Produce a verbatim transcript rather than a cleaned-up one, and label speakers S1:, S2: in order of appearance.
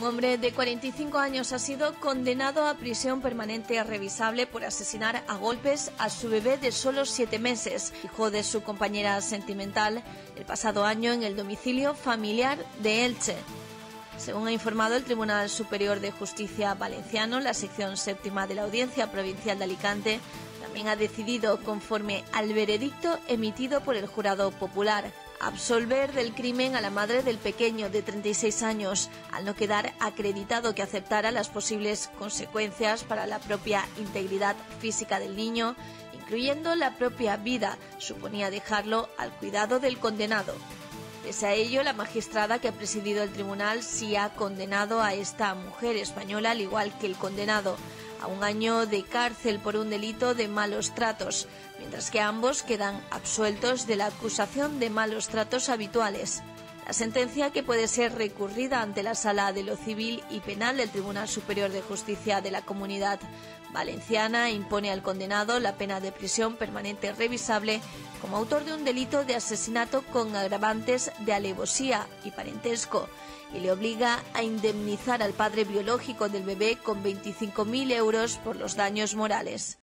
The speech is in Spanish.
S1: hombre de cuarenta y cinco años ha sido condenado a prisión permanente revisable por asesinar a golpes a su bebé de solo siete meses, hijo de su compañera sentimental, el pasado año en el domicilio familiar de Elche. Según ha informado el Tribunal Superior de Justicia valenciano, la sección séptima de la Audiencia Provincial de Alicante también ha decidido, conforme al veredicto emitido por el jurado popular, absolver del crimen a la madre del pequeño de treinta y seis años, al no quedar acreditado que aceptara las posibles consecuencias para la propia integridad física del niño, incluyendo la propia vida, suponía dejarlo al cuidado del condenado. Pese a ello, la magistrada que ha presidido el tribunal sí ha condenado a esta mujer española, al igual que el condenado, a un año de cárcel por un delito de malos tratos, mientras que ambos quedan absueltos de la acusación de malos tratos habituales. La sentencia, que puede ser recurrida ante la Sala de lo Civil y Penal del Tribunal Superior de Justicia de la Comunidad Valenciana, impone al condenado la pena de prisión permanente revisable como autor de un delito de asesinato con agravantes de alevosía y parentesco, y le obliga a indemnizar al padre biológico del bebé con veinticinco mil euros por los daños morales.